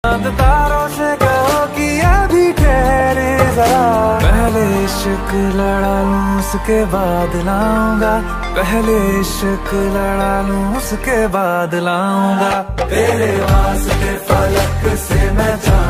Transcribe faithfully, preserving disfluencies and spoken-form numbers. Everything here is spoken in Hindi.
चांद तारों से कहो कि अभी ठहरे जरा, पहले इश्क लड़ा लूं उसके बाद लाऊंगा, पहले इश्क लड़ा लूं उसके बाद लाऊंगा। तेरे वास्ते फलक से मैं